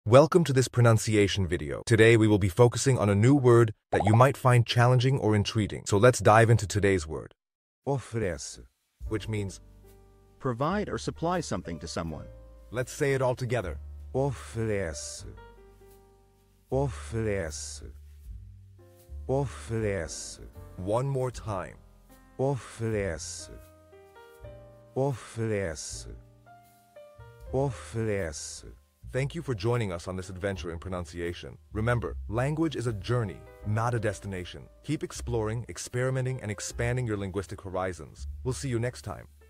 Welcome to this pronunciation video. Today we will be focusing on a new word that you might find challenging or intriguing. So let's dive into today's word. Oferece. Which means, Provide or supply something to someone. let's say it all together. Oferece. Oferece. Oferece. One more time. Oferece. Oferece. Oferece. Thank you for joining us on this adventure in pronunciation. Remember, language is a journey, not a destination. Keep exploring, experimenting, and expanding your linguistic horizons. We'll see you next time.